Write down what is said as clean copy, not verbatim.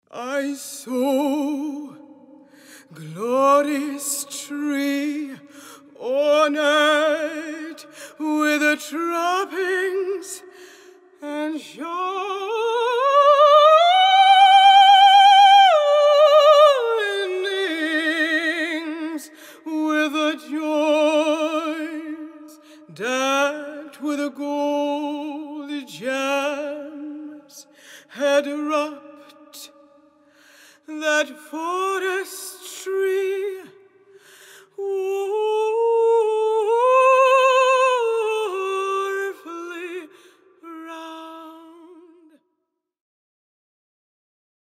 I saw glorious tree ornate with the trappings and shinings with the joys, decked with the gold gems had wrapped that